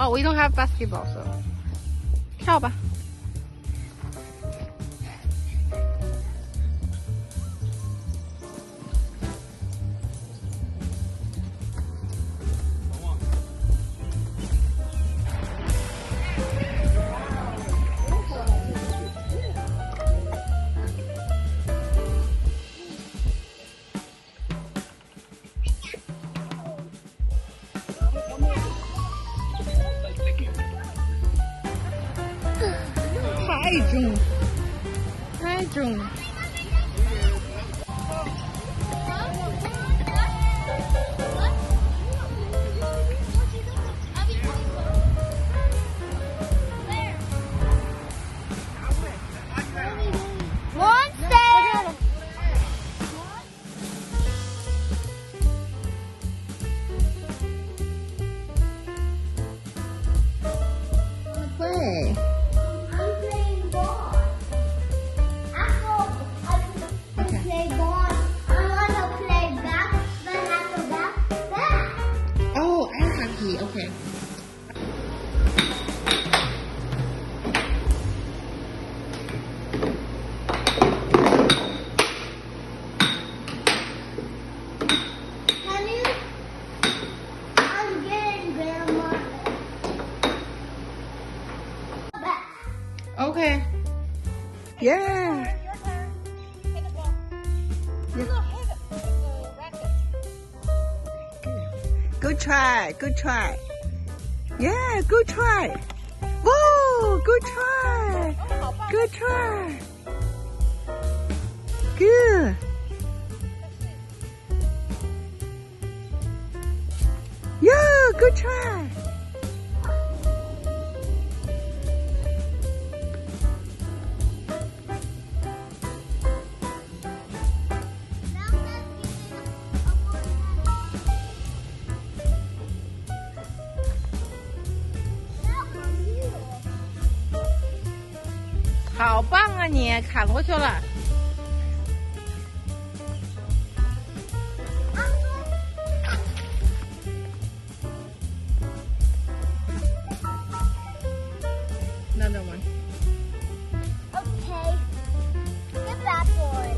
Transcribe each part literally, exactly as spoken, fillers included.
No, we don't have basketball, so 跳吧。太重，太重。会。 Okay. Honey, I'm getting Grandma. Okay. Yeah. Your turn. Hit the ball. Yeah. No, hit it with the racket. Good try. Good try. Yeah, good try. Whoa, good try. Good try. Good. Yeah, good try. Now 好棒啊你，砍过去了。Another one. Okay. Get back on.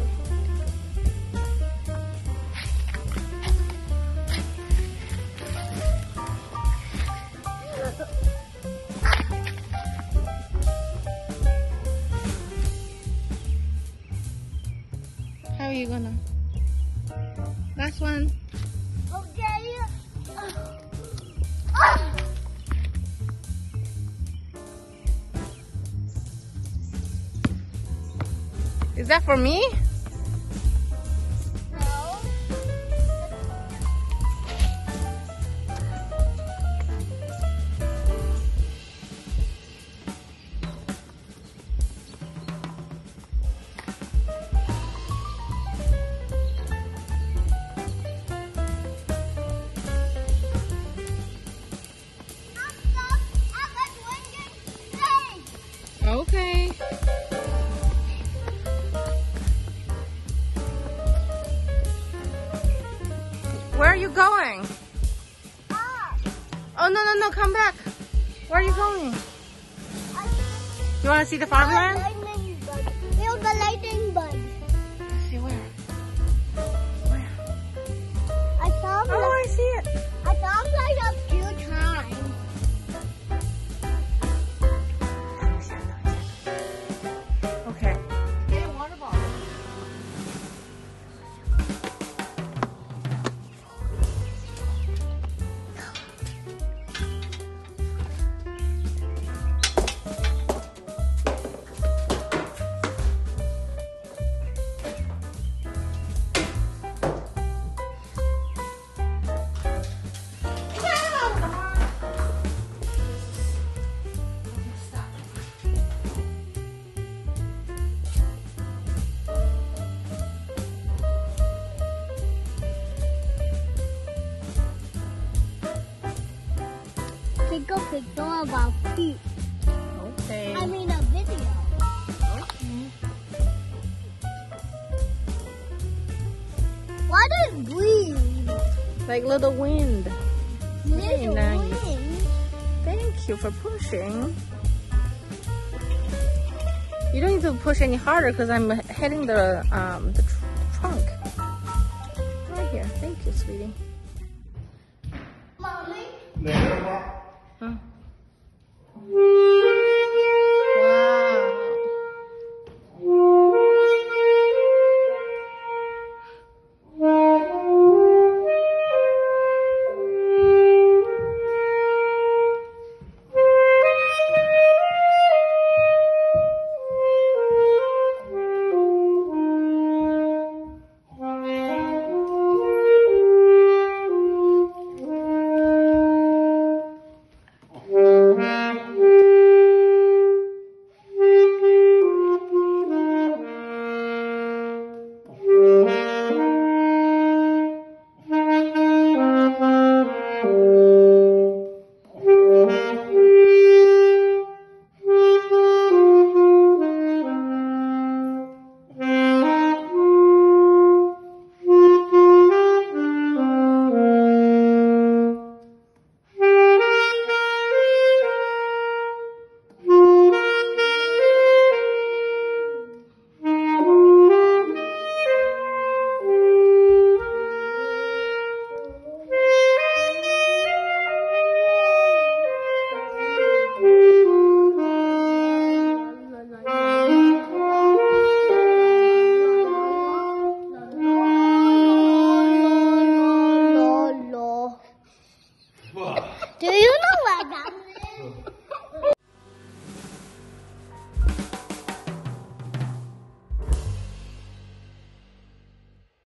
How are you gonna? Last one. Okay. Uh, Is that for me? no. Okay. Where are you going? Ah, Oh, no, no, no, come back. Where are you going? I You want to see the farmland? lightning bug. Feel the lightning bug. Let's see where. Where? I saw him. Oh, I see it. I saw him like a few times. Okay. Get a water ball. Take a picture of our feet. Okay. I mean a video. What is breeze? Like little wind. Little nice. wind. Thank you for pushing. You don't need to push any harder because I'm hitting the um, the tr trunk. Right here. Thank you, sweetie.